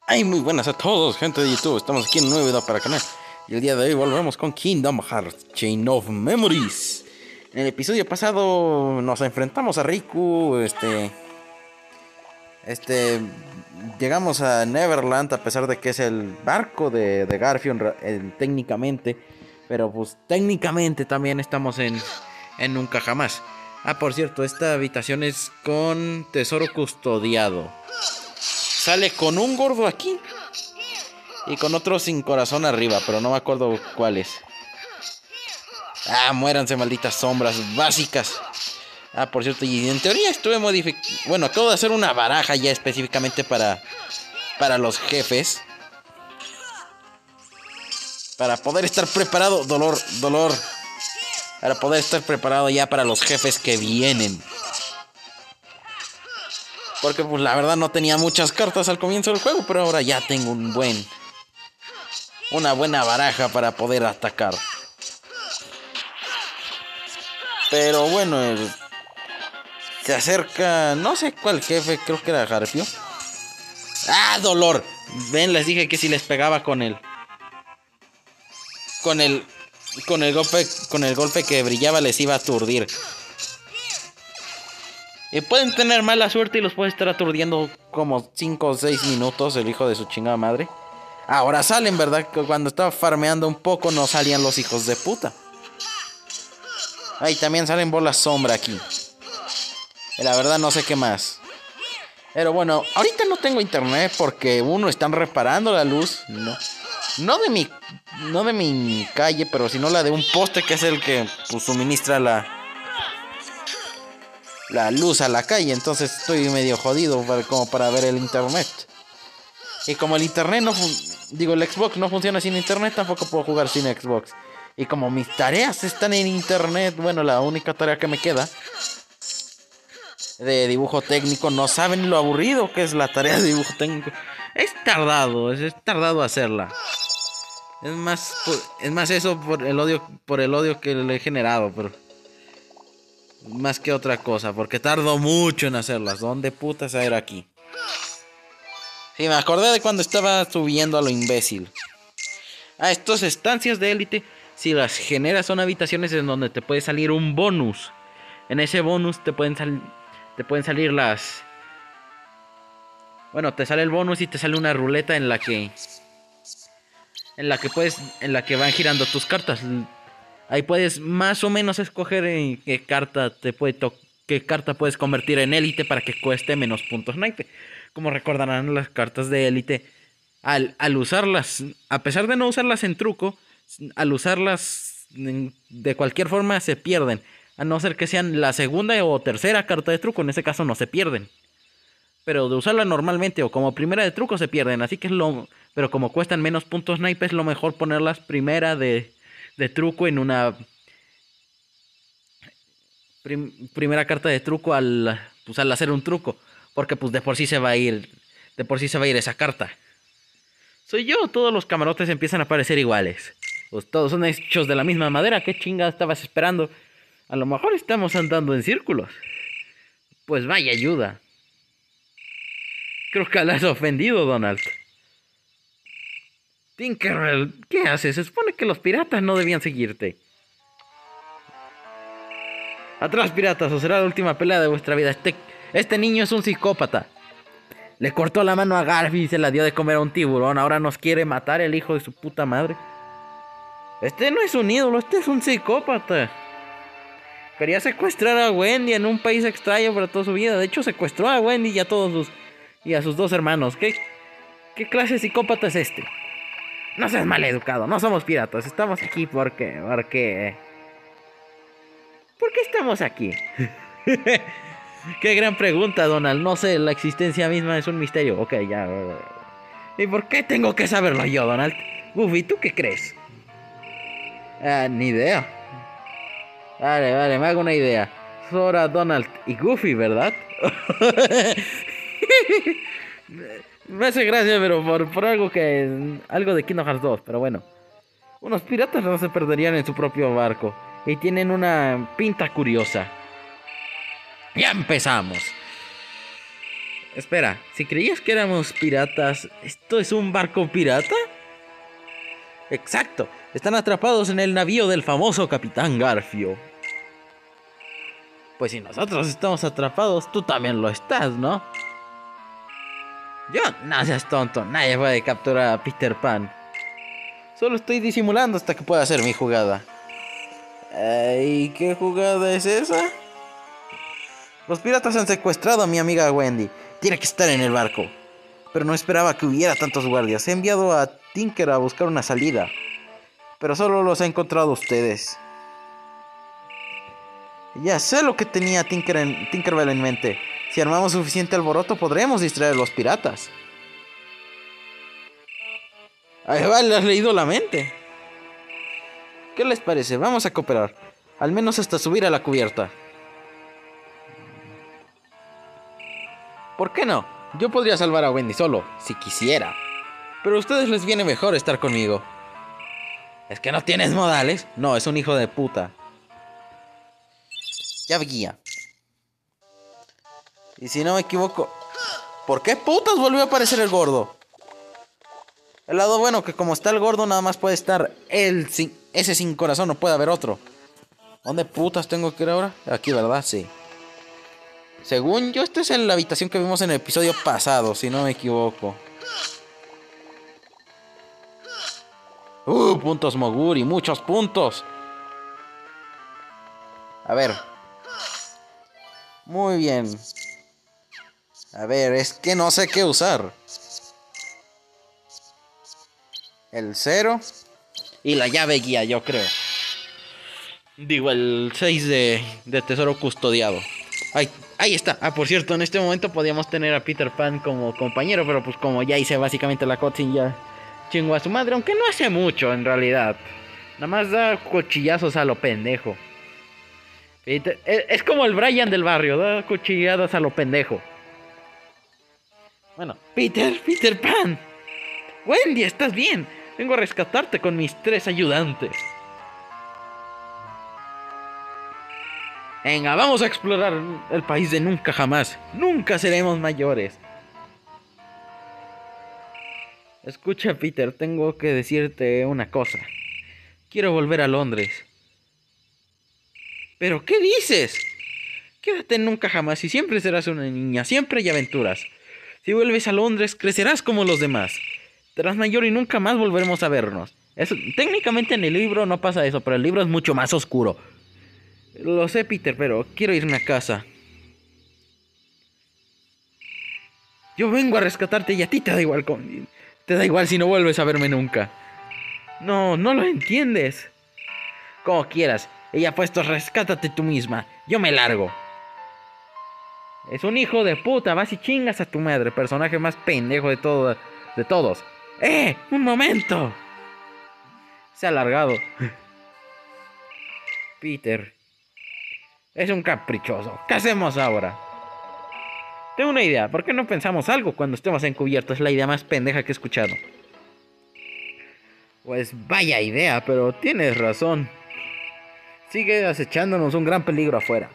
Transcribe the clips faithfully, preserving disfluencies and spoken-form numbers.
Ay, muy buenas a todos, gente de YouTube. Estamos aquí en un nuevo video para el canal. Y el día de hoy volvemos con Kingdom Hearts Chain of Memories. En el episodio pasado nos enfrentamos a Riku. Este. Este. Llegamos a Neverland a pesar de que es el barco de, de Garfield eh, técnicamente. Pero pues técnicamente también estamos en, en Nunca Jamás. Ah, por cierto, esta habitación es con tesoro custodiado. Sale con un gordo aquí y con otro sin corazón arriba, pero no me acuerdo cuál es. Ah, muéranse, malditas sombras básicas. Ah, por cierto, y en teoría estuve modificando. Bueno, acabo de hacer una baraja ya específicamente para para los jefes, para poder estar preparado, dolor, dolor, para poder estar preparado ya para los jefes que vienen. Porque pues la verdad no tenía muchas cartas al comienzo del juego, pero ahora ya tengo un buen una buena baraja para poder atacar. Pero bueno, el, se acerca, no sé cuál jefe, creo que era Garfio. ¡Ah, dolor! Ven, les dije que si les pegaba con el con el con el golpe con el golpe que brillaba les iba a aturdir. Y pueden tener mala suerte y los puede estar aturdiendo como cinco o seis minutos el hijo de su chingada madre. Ahora salen, ¿verdad? Que cuando estaba farmeando un poco no salían los hijos de puta. Ahí también salen bolas sombra aquí. Y la verdad no sé qué más. Pero bueno, ahorita no tengo internet porque uno están reparando la luz. No, no de mi, no de mi calle, pero sino la de un poste que es el que pues, suministra la, la luz a la calle. Entonces estoy medio jodido para, como para ver el internet. Y como el internet no digo el Xbox no funciona sin internet, tampoco puedo jugar sin Xbox. Y como mis tareas están en internet, bueno, la única tarea que me queda de dibujo técnico, no saben lo aburrido que es la tarea de dibujo técnico. Es tardado, es, es tardado hacerla. Es más, es más eso por el odio, por el odio que le he generado, pero más que otra cosa, porque tardo mucho en hacerlas. ¿Dónde putas era aquí? Sí, me acordé de cuando estaba subiendo a lo imbécil. Ah, estas estancias de élite, si las generas son habitaciones en donde te puede salir un bonus. En ese bonus te pueden salir te pueden salir las bueno, te sale el bonus y te sale una ruleta en la que en la que puedes en la que van girando tus cartas. Ahí puedes más o menos escoger en qué carta te puede to qué carta puedes convertir en élite para que cueste menos puntos naipe. Como recordarán, las cartas de élite al, al usarlas, a pesar de no usarlas en truco, al usarlas en, de cualquier forma se pierden. A no ser que sean la segunda o tercera carta de truco, en ese caso no se pierden. Pero de usarla normalmente o como primera de truco se pierden, así que es lo... Pero como cuestan menos puntos naipes, es lo mejor ponerlas primera de, de truco en una... Prim, primera carta de truco al, pues, al hacer un truco. Porque pues de por sí se va a ir... De por sí se va a ir esa carta. Soy yo, todos los camarotes empiezan a parecer iguales. Pues todos son hechos de la misma madera, ¿qué chingada estabas esperando? A lo mejor estamos andando en círculos. Pues vaya ayuda. Creo que la has ofendido, Donald. Tinkerbell, ¿qué haces? Se supone que los piratas no debían seguirte. Atrás, piratas, o será la última pelea de vuestra vida. Este, este niño es un psicópata. Le cortó la mano a Garfield y se la dio de comer a un tiburón. Ahora nos quiere matar, el hijo de su puta madre. Este no es un ídolo, este es un psicópata. Quería secuestrar a Wendy en un país extraño para toda su vida. De hecho, secuestró a Wendy y a todos sus... y a sus dos hermanos. ¿Qué, qué clase de psicópata es este? No seas maleducado, no somos piratas. Estamos aquí porque... porque... ¿Por qué estamos aquí? Qué gran pregunta, Donald. No sé, la existencia misma es un misterio. Ok, ya. ¿Y por qué tengo que saberlo yo, Donald? Goofy, ¿tú qué crees? Ah, ni idea. Vale, vale, me hago una idea. Sora, Donald y Goofy, ¿verdad? Me hace gracia, pero por, por algo que... algo de Kingdom Hearts dos, pero bueno. Unos piratas no se perderían en su propio barco. Y tienen una pinta curiosa. Ya empezamos. Espera, si creías que éramos piratas, ¿esto es un barco pirata? Exacto, están atrapados en el navío del famoso Capitán Garfio. Pues si nosotros estamos atrapados, tú también lo estás, ¿no? Yo, no seas tonto, nadie puede capturar a Peter Pan. Solo estoy disimulando hasta que pueda hacer mi jugada. Eh, ¿Y qué jugada es esa? Los piratas han secuestrado a mi amiga Wendy. Tiene que estar en el barco. Pero no esperaba que hubiera tantos guardias. He enviado a Tinker a buscar una salida. Pero solo los ha encontrado ustedes. Ya sé lo que tenía Tinker en, Tinkerbell en mente. Si armamos suficiente alboroto, podremos distraer a los piratas. Ahí va, le has leído la mente. ¿Qué les parece? Vamos a cooperar. Al menos hasta subir a la cubierta. ¿Por qué no? Yo podría salvar a Wendy solo, si quisiera. Pero a ustedes les viene mejor estar conmigo. ¿Es que no tienes modales? No, es un hijo de puta. Ya guía. Y si no me equivoco... ¿Por qué putas volvió a aparecer el gordo? El lado bueno que como está el gordo nada más puede estar él sin... Ese sin corazón, no puede haber otro. ¿Dónde putas tengo que ir ahora? Aquí, ¿verdad? Sí. Según yo, esta es en la habitación que vimos en el episodio pasado, si no me equivoco. Uh, puntos Moguri, muchos puntos. A ver. Muy bien. A ver, es que no sé qué usar. El cero. Y la llave guía, yo creo. Digo, el seis de, de tesoro custodiado. Ay, ahí está. Ah, por cierto, en este momento podíamos tener a Peter Pan como compañero, pero pues como ya hice básicamente la cutscene, ya chingo a su madre, aunque no hace mucho en realidad. Nada más da cuchillazos a lo pendejo. Peter, es, es como el Brian del barrio, da cuchilladas a lo pendejo. Bueno, Peter, Peter Pan. Wendy, ¿estás bien? Vengo a rescatarte con mis tres ayudantes. Venga, vamos a explorar el país de nunca jamás. Nunca seremos mayores. Escucha, Peter, tengo que decirte una cosa. Quiero volver a Londres. ¿Pero qué dices? Quédate en nunca jamás y siempre serás una niña. Siempre hay aventuras. Si vuelves a Londres, crecerás como los demás. Serás mayor y nunca más volveremos a vernos. Eso, técnicamente en el libro no pasa eso, pero el libro es mucho más oscuro. Lo sé, Peter, pero quiero irme a casa. Yo vengo a rescatarte y a ti te da igual con... Te da igual si no vuelves a verme nunca. No, no lo entiendes. Como quieras. Ella ha puesto rescátate tú misma. Yo me largo. Es un hijo de puta. Vas y chingas a tu madre. Personaje más pendejo de todo, de todos. ¡Eh! ¡Un momento! Se ha alargado. Peter. Es un caprichoso. ¿Qué hacemos ahora? Tengo una idea. ¿Por qué no pensamos algo cuando estemos encubiertos? Es la idea más pendeja que he escuchado. Pues vaya idea, pero tienes razón. Sigue acechándonos un gran peligro afuera.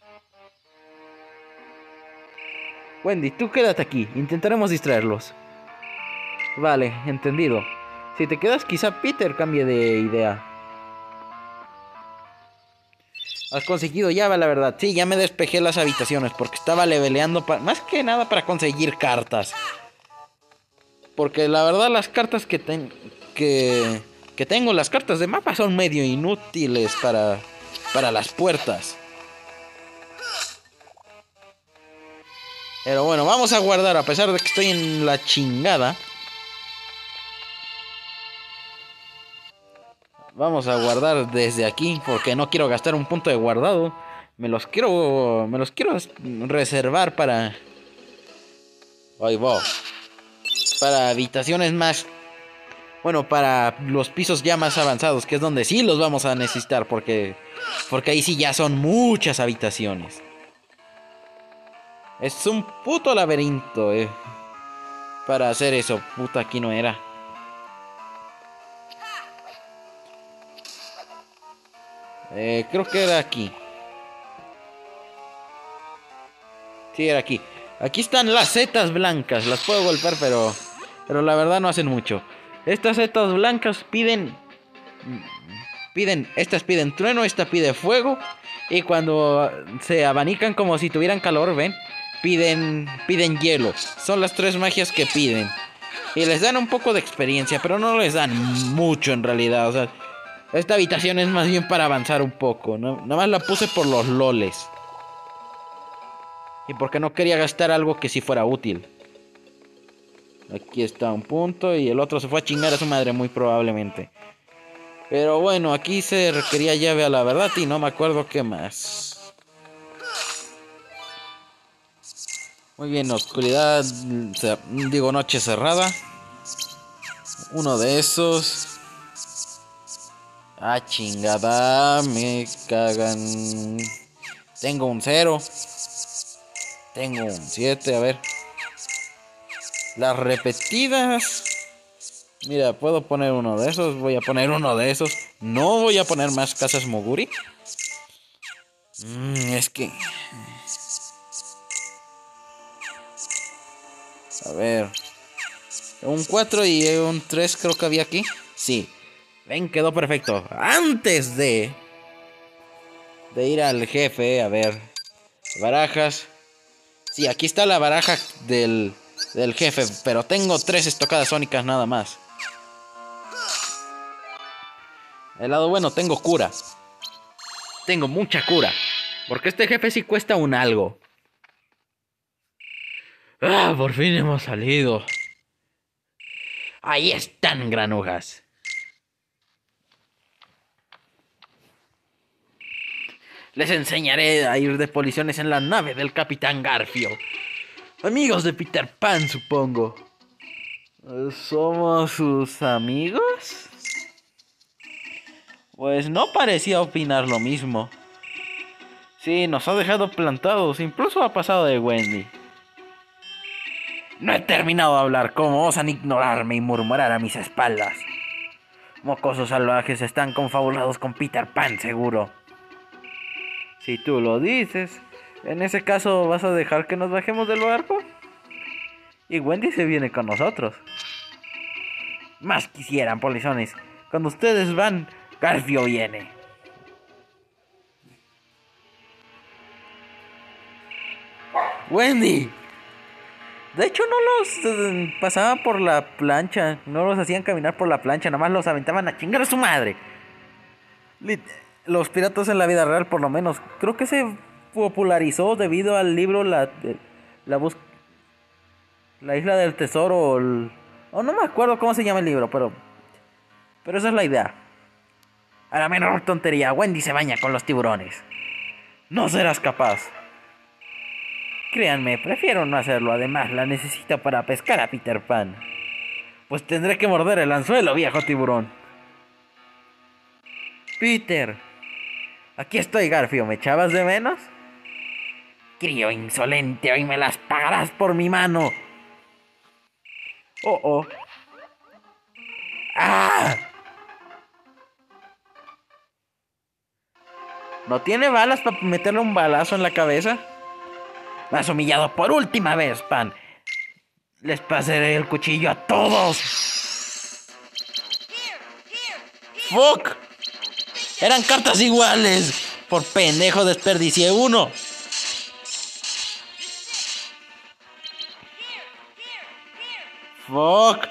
Wendy, tú quédate aquí. Intentaremos distraerlos. Vale, entendido. Si te quedas, quizá Peter cambie de idea. Has conseguido llave, la verdad. Sí, ya me despejé las habitaciones porque estaba leveleando más que nada para conseguir cartas. Porque la verdad las cartas que, ten que, que tengo, las cartas de mapa son medio inútiles para, para las puertas. Pero bueno, vamos a guardar a pesar de que estoy en la chingada. Vamos a guardar desde aquí porque no quiero gastar un punto de guardado. Me los quiero, me los quiero reservar para... Ahí va. Para habitaciones más... Bueno, para los pisos ya más avanzados, que es donde sí los vamos a necesitar porque... Porque ahí sí ya son muchas habitaciones. Es un puto laberinto, eh. Para hacer eso, puta, aquí no era. Eh, creo que era aquí. Sí, era aquí. Aquí están las setas blancas. Las puedo golpear, pero... Pero la verdad no hacen mucho. Estas setas blancas piden... Piden... Estas piden trueno, esta pide fuego. Y cuando se abanican como si tuvieran calor, ¿ven? Piden... Piden hielo. Son las tres magias que piden. Y les dan un poco de experiencia, pero no les dan mucho en realidad. O sea, esta habitación es más bien para avanzar un poco, ¿no? Nada más la puse por los loles. Y porque no quería gastar algo que sí fuera útil. Aquí está un punto y el otro se fue a chingar a su madre muy probablemente. Pero bueno, aquí se requería llave a la verdad y no me acuerdo qué más. Muy bien, oscuridad, digo noche cerrada. Uno de esos. Ah, chingada, me cagan. Tengo un cero. Tengo un siete, a ver. Las repetidas. Mira, puedo poner uno de esos. Voy a poner uno de esos. No voy a poner más casas Moguri. Mm, es que... A ver. Un cuatro y un tres creo que había aquí. Sí. Ven, quedó perfecto. Antes de... De ir al jefe, a ver. Barajas. Sí, aquí está la baraja del, del jefe. Pero tengo tres estocadas sónicas nada más. El lado bueno, tengo cura. Tengo mucha cura. Porque este jefe sí cuesta un algo. Ah, por fin hemos salido. Ahí están, granujas. Les enseñaré a ir de policiones en la nave del Capitán Garfio. Amigos de Peter Pan, supongo. ¿Somos sus amigos? Pues no parecía opinar lo mismo. Sí, nos ha dejado plantados. Incluso ha pasado de Wendy. No he terminado de hablar. ¿Cómo osan ignorarme y murmurar a mis espaldas? Mocosos salvajes están confabulados con Peter Pan, seguro. Si tú lo dices. En ese caso, ¿vas a dejar que nos bajemos del barco? Y Wendy se viene con nosotros. Más quisieran, polizones. Cuando ustedes van, Garfio viene. Wendy. De hecho no los eh, pasaban por la plancha. No los hacían caminar por la plancha. Nada más los aventaban a chingar a su madre. Lit los piratas en la vida real, por lo menos. Creo que se popularizó debido al libro La, de, la, bus la isla del tesoro. O, el, o no me acuerdo cómo se llama el libro. Pero Pero esa es la idea. A la menor tontería, Wendy se baña con los tiburones. No serás capaz. Créanme, prefiero no hacerlo. Además, la necesito para pescar a Peter Pan. Pues tendré que morder el anzuelo, viejo tiburón. Peter. Aquí estoy, Garfio. ¿Me echabas de menos? Crío insolente, hoy me las pagarás por mi mano. Oh, oh. ¡Ah! ¿No tiene balas para meterle un balazo en la cabeza? Me has humillado por última vez, Pan. Les pasaré el cuchillo a todos. ¡Fuck! Eran cartas iguales. Por pendejo desperdicié uno. ¡Fuck!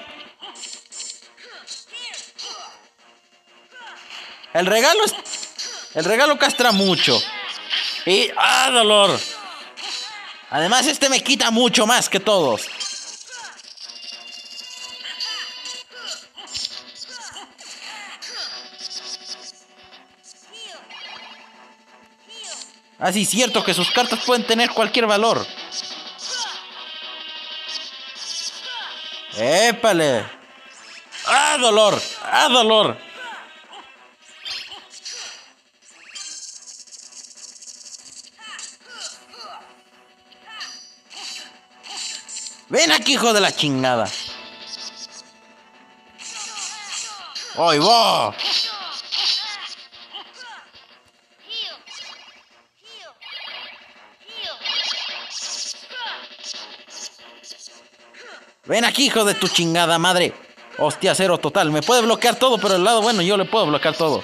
El regalo es... El regalo castra mucho. Y... ¡ah, dolor! Además, este me quita mucho más que todos. Así es cierto que sus cartas pueden tener cualquier valor. ¡Épale! ¡Ah, dolor! ¡Ah, dolor! Ven aquí, hijo de la chingada. ¡Ay, va! Ven aquí, hijo de tu chingada madre. Hostia, cero total. Me puede bloquear todo, pero el lado bueno yo le puedo bloquear todo.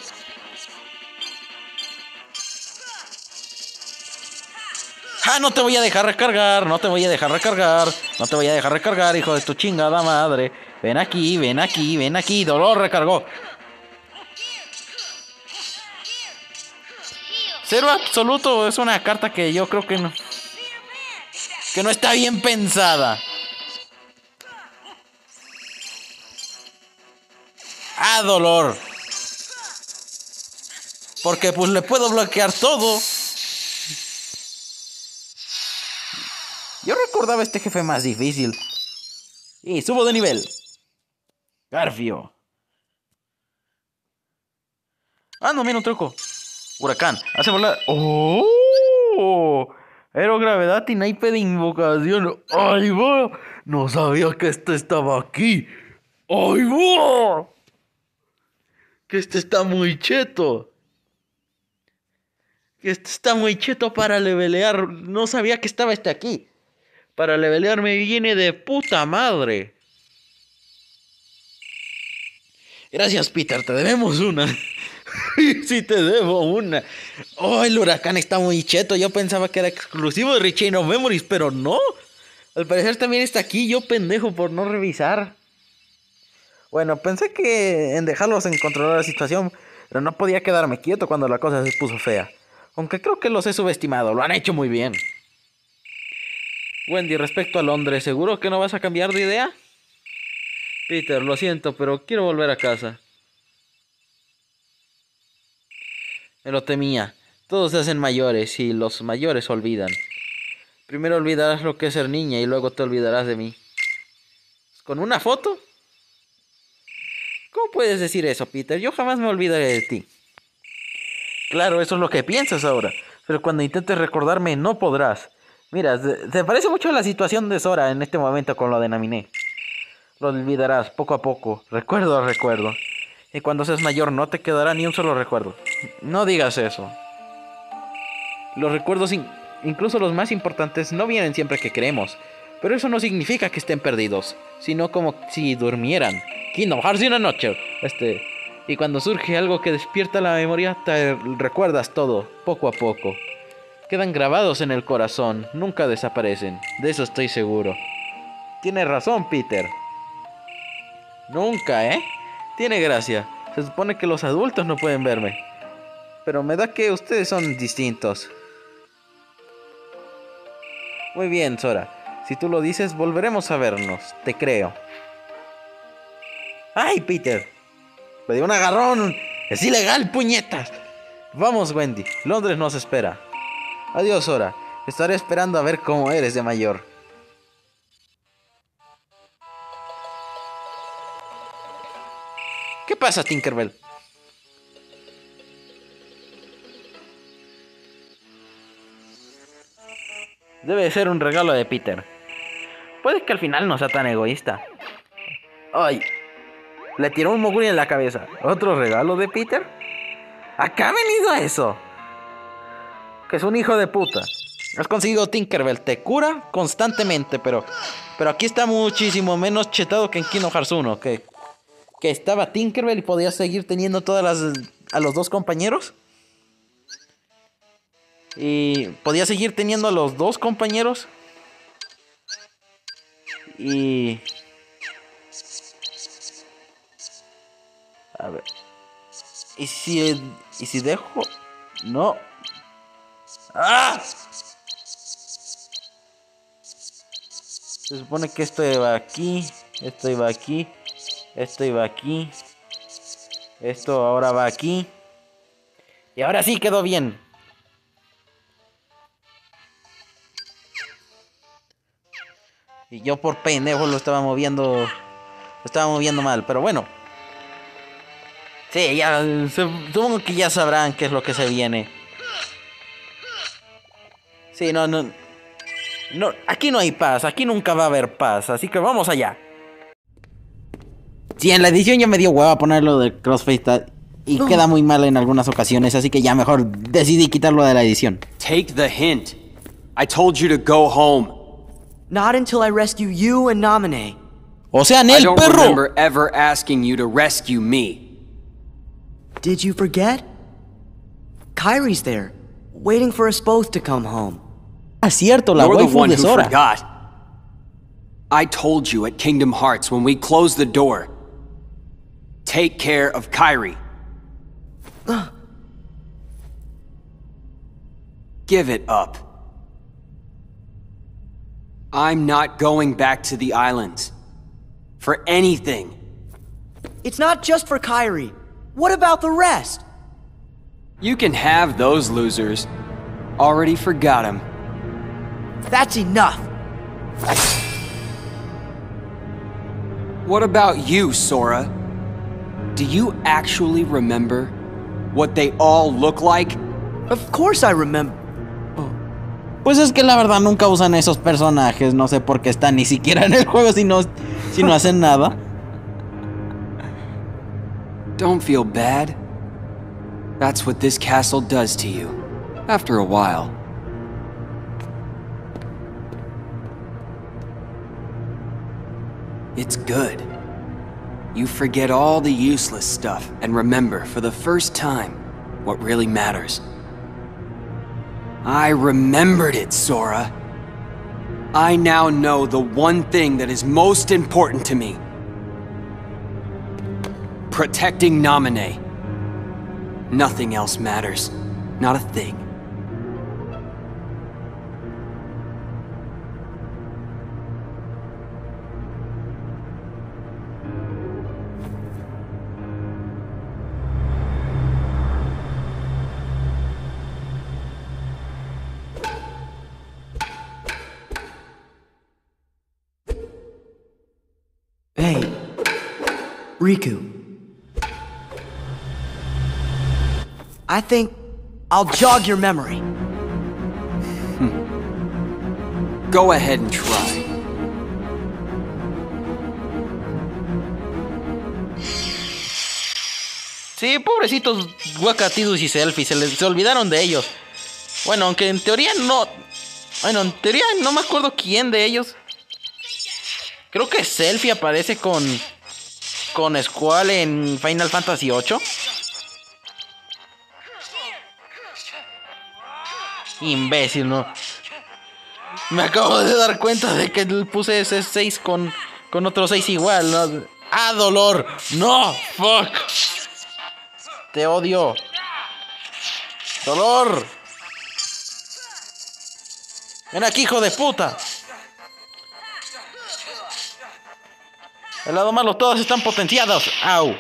Ah, no te voy a dejar recargar, no te voy a dejar recargar, no te voy a dejar recargar, hijo de tu chingada madre. Ven aquí, ven aquí, ven aquí. Dolor recargó. Cero absoluto es una carta que yo creo que no, que no está bien pensada. Ah, dolor. Porque pues le puedo bloquear todo. Yo recordaba este jefe más difícil. Y subo de nivel. Garfio. Ah, no, mira un truco. Huracán. Hace volar. ¡Oh! Aerogravedad y naipe de invocación. ¡Ay, va! No sabía que este estaba aquí. ¡Ay, va! Que este está muy cheto. Que este está muy cheto para levelear. No sabía que estaba este aquí. Para levelear me viene de puta madre. Gracias, Peter, te debemos una. Sí, te debo una. Oh, el huracán está muy cheto. Yo pensaba que era exclusivo de Rechain of Memories, pero no. Al parecer también está aquí. Yo pendejo por no revisar. Bueno, pensé que en dejarlos en controlar la situación, pero no podía quedarme quieto cuando la cosa se puso fea. Aunque creo que los he subestimado. Lo han hecho muy bien. Wendy, respecto a Londres, ¿seguro que no vas a cambiar de idea? Peter, lo siento, pero quiero volver a casa. Me lo temía. Todos se hacen mayores y los mayores olvidan. Primero olvidarás lo que es ser niña y luego te olvidarás de mí. ¿Con una foto? ¿Cómo puedes decir eso, Peter? Yo jamás me olvidaré de ti. Claro, eso es lo que piensas ahora. Pero cuando intentes recordarme, no podrás. Mira, se parece mucho a la situación de Sora en este momento con lo de Naminé. Lo olvidarás poco a poco, recuerdo a recuerdo. Y cuando seas mayor no te quedará ni un solo recuerdo. No digas eso. Los recuerdos, in incluso los más importantes, no vienen siempre que queremos. Pero eso no significa que estén perdidos, sino como si durmieran. Kingdom Hearts y una noche. Este, y cuando surge algo que despierta la memoria, te recuerdas todo, poco a poco. Quedan grabados en el corazón, nunca desaparecen, de eso estoy seguro. Tienes razón, Peter. Nunca, ¿eh? Tiene gracia. Se supone que los adultos no pueden verme. Pero me da que ustedes son distintos. Muy bien, Sora. Si tú lo dices, volveremos a vernos. Te creo. ¡Ay, Peter! Me dio un agarrón. Es ilegal, puñetas. Vamos, Wendy. Londres nos espera. Adiós, Sora. Estaré esperando a ver cómo eres de mayor. ¿Qué pasa, Tinkerbell? Debe ser un regalo de Peter. Puede que al final no sea tan egoísta. ¡Ay! Le tiró un moguri en la cabeza. ¿Otro regalo de Peter? ¿A qué ha venido eso? Que es un hijo de puta. Has conseguido Tinkerbell. Te cura constantemente, pero... Pero aquí está muchísimo menos chetado que en Kingdom Hearts uno. Que, que estaba Tinkerbell y podía seguir teniendo todas las... A los dos compañeros. Y podía seguir teniendo a los dos compañeros. Y... A ver. ¿Y si... ¿Y si dejo? No. ¡Ah! Se supone que esto iba aquí. Esto iba aquí. Esto iba aquí. Esto ahora va aquí. Y ahora sí quedó bien. Y yo por pendejo lo estaba moviendo. Lo estaba moviendo mal, pero bueno. Sí, ya. Supongo que ya sabrán qué es lo que se viene. Sí, no, no. No, aquí no hay paz. Aquí nunca va a haber paz. Así que vamos allá. Sí, en la edición ya me dio hueva ponerlo de Crossfade. Y oh. Queda muy mal en algunas ocasiones. Así que ya mejor decidí quitarlo de la edición. Take the hint. I told you to go home. Not until I rescue you and Naminé. O sea, I Nel, don't perro. remember ever asking you to rescue me. Did you forget? Kyrie's there, waiting for us both to come home. Ah, cierto, la You're the waifu one de who Sora. forgot. I told you at Kingdom Hearts when we closed the door. Take care of Kyrie. Give it up. I'm not going back to the islands. For anything. It's not just for Kyrie. What about the rest? You can have those losers. Already forgot him. That's enough. What about you, Sora? Do you actually remember what they all look like? Of course I remember. Pues es que la verdad nunca usan esos personajes. No sé por qué están ni siquiera en el juego si no, si no hacen nada. Don't feel bad. That's what this castle does to you. After a while. It's good. You forget all the useless stuff and remember for the first time what really matters. I remembered it, Sora. I now know the one thing that is most important to me. Protecting Naminé. Nothing else matters. Not a thing. Hey, Riku. I think I'll jog your memory. Go ahead and try. Sí, pobrecitos Wakatidus y Selfie, se les se olvidaron de ellos. Bueno, aunque en teoría no... Bueno, en teoría no me acuerdo quién de ellos. Creo que Selfie aparece con... Con Squall en Final Fantasy ocho. Imbécil, ¿no? Me acabo de dar cuenta de que puse ese seis con... Con otro seis igual, ¿no? ¡Ah, dolor! ¡No! ¡Fuck! Te odio. ¡Dolor! ¡Ven aquí, hijo de puta! El lado malo, todos están potenciados. ¡Au!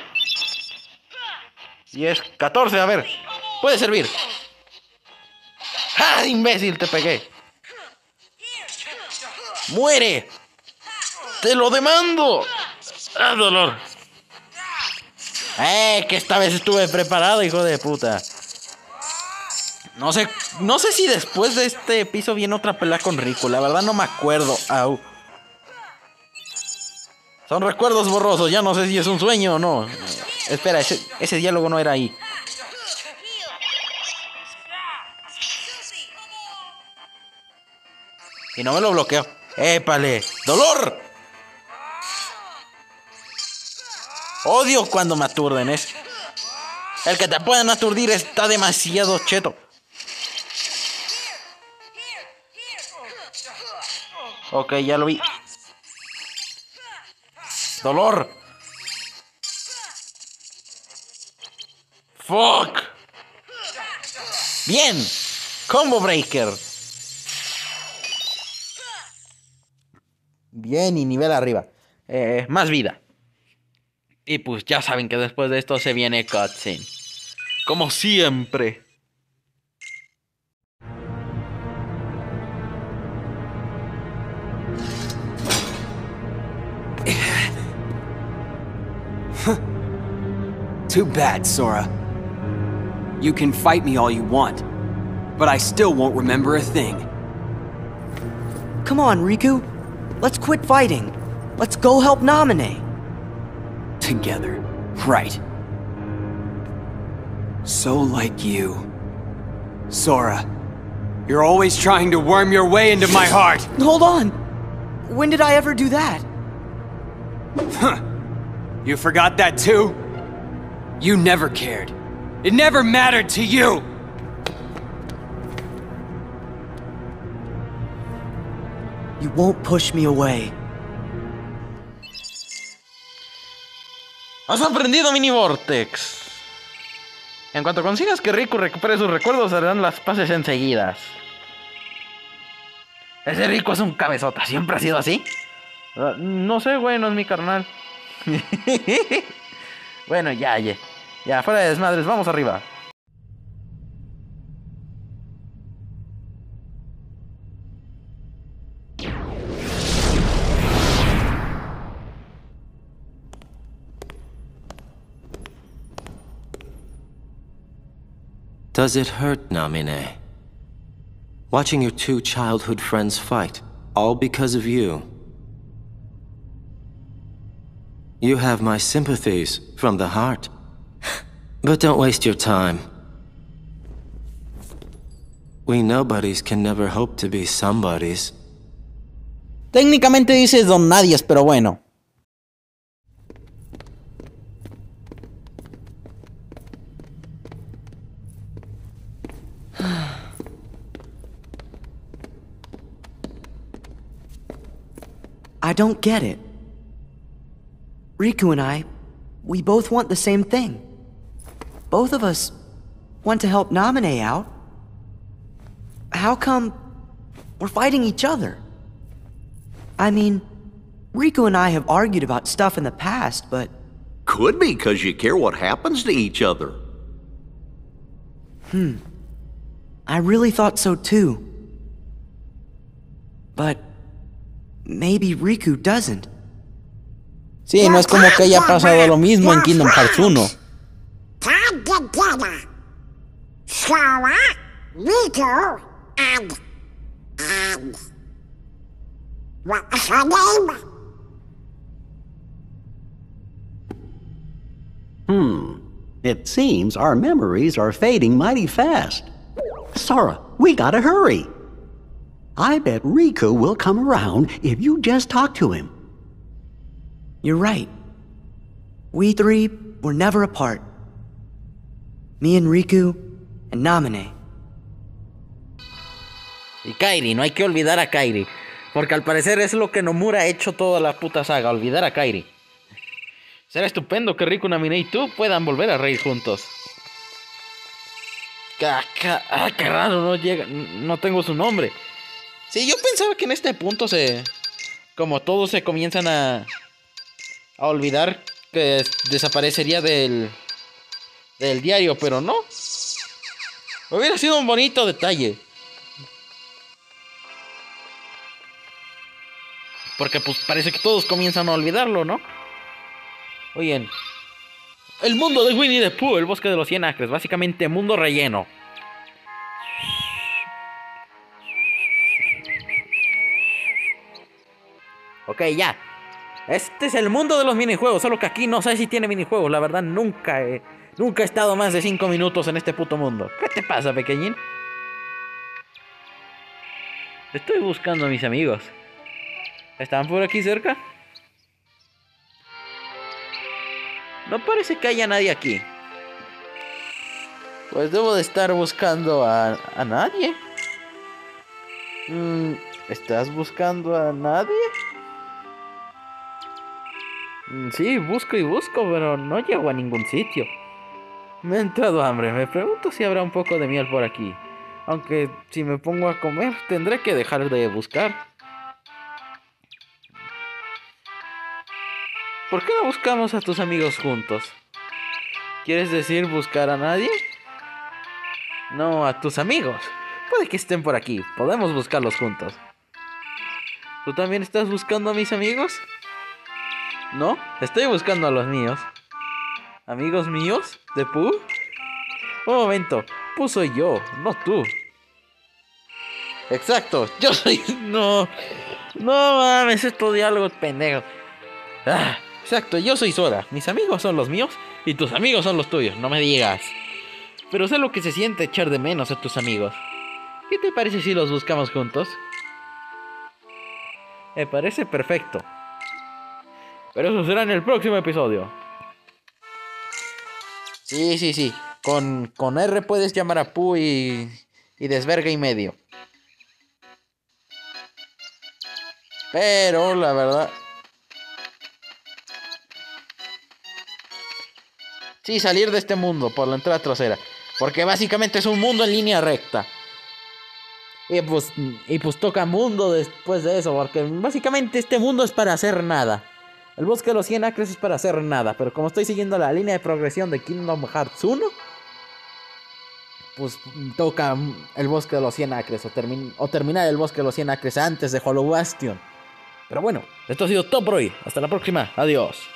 diez, catorce, a ver. Puede servir. ¡Ah, imbécil! Te pegué. ¡Muere! ¡Te lo demando! ¡Ah, dolor! ¡Eh! Que esta vez estuve preparado, hijo de puta. No sé, no sé si después de este piso viene otra pelea con Riku. La verdad no me acuerdo. Au. Son recuerdos borrosos. Ya no sé si es un sueño o no. Espera, ese, ese diálogo no era ahí. Y no me lo bloqueo. ¡Épale! ¡Dolor! Odio cuando me aturden, ¿eh? El que te puedan aturdir está demasiado cheto. Ok, ya lo vi. Dolor. Fuck. Bien. Combo Breaker. Bien, y nivel arriba. Eh, más vida. Y pues ya saben que después de esto se viene cutscene. Como siempre. Too bad, Sora. You can fight me all you want, but I still won't remember a thing. Come on, Riku. Let's quit fighting. Let's go help Naminé. Together, right. So like you. Sora, you're always trying to worm your way into my heart. Hold on. When did I ever do that? Huh. You forgot that too? You never cared. It never mattered to you! You won't push me away. Has aprendido Mini Vortex. En cuanto consigas que Riku recupere sus recuerdos, harán las paces enseguida. Ese Riku es un cabezota, ¿siempre ha sido así? Uh, no sé, güey, no es mi carnal. Bueno, ya, ya. Ya, fuera de desmadres, vamos arriba. Does it hurt, Namine? Watching your two childhood friends fight, all because of you. You have my sympathies from the heart. But don't waste your time. We nobodies can never hope to be somebodies. Técnicamente dices don nadies, pero bueno. I don't get it. Riku and I, we both want the same thing. Both of us want to help Namine out. How come we're fighting each other? I mean, Riku and I have argued about stuff in the past, but... Could be because you care what happens to each other. Hmm. I really thought so too. But... maybe Riku doesn't. Sí, no es como que haya pasado lo mismo en Kingdom Hearts uno. Sora, Riku, and... and... what was her name? Hmm. It seems our memories are fading mighty fast. Sora, we gotta hurry. I bet Riku will come around if you just talk to him. You're right. We three were never apart. Me and Riku and Namine. Y Kairi, no hay que olvidar a Kairi. Porque al parecer es lo que Nomura ha hecho toda la puta saga, olvidar a Kairi. Será estupendo que Riku, Namine y tú puedan volver a reír juntos. Ah, qué raro, no llega, no tengo su nombre. Sí, yo pensaba que en este punto se... como todos se comienzan a... a olvidar, que desaparecería del... del diario, pero no. Hubiera sido un bonito detalle. Porque pues parece que todos comienzan a olvidarlo, ¿no? Oye, el mundo de Winnie the Pooh, el bosque de los cien acres, básicamente mundo relleno. Ok, ya. Este es el mundo de los minijuegos, solo que aquí no sé si tiene minijuegos. La verdad, nunca he, nunca he estado más de cinco minutos en este puto mundo. ¿Qué te pasa, pequeñín? Estoy buscando a mis amigos. ¿Están por aquí cerca? No parece que haya nadie aquí. Pues debo de estar buscando a, a nadie. Mm, ¿Estás buscando a nadie? Mm, sí, busco y busco, pero no llego a ningún sitio. Me ha entrado hambre. Me pregunto si habrá un poco de miel por aquí. Aunque si me pongo a comer, tendré que dejar de buscar. ¿Por qué no buscamos a tus amigos juntos? ¿Quieres decir buscar a nadie? No, a tus amigos. Puede que estén por aquí. Podemos buscarlos juntos. ¿Tú también estás buscando a mis amigos? No, estoy buscando a los míos. ¿Amigos míos? ¿De Pooh? Un momento. Pooh soy yo, no tú. Exacto, yo soy... No. No mames, estos diálogos pendejos. Ah, exacto, yo soy Sora. Mis amigos son los míos y tus amigos son los tuyos, no me digas. Pero sé lo que se siente echar de menos a tus amigos. ¿Qué te parece si los buscamos juntos? Me parece perfecto. Pero eso será en el próximo episodio. Sí, sí, sí. Con, con R puedes llamar a Pu y, y desverga y medio. Pero la verdad... Sí, salir de este mundo por la entrada trasera. Porque básicamente es un mundo en línea recta. Y pues, y pues toca mundo después de eso. Porque básicamente este mundo es para hacer nada. El bosque de los cien acres es para hacer nada. Pero como estoy siguiendo la línea de progresión de Kingdom Hearts uno, pues toca el bosque de los cien acres. O, termi- o terminar el bosque de los cien acres antes de Hollow Bastion. Pero bueno, esto ha sido todo por hoy. Hasta la próxima. Adiós.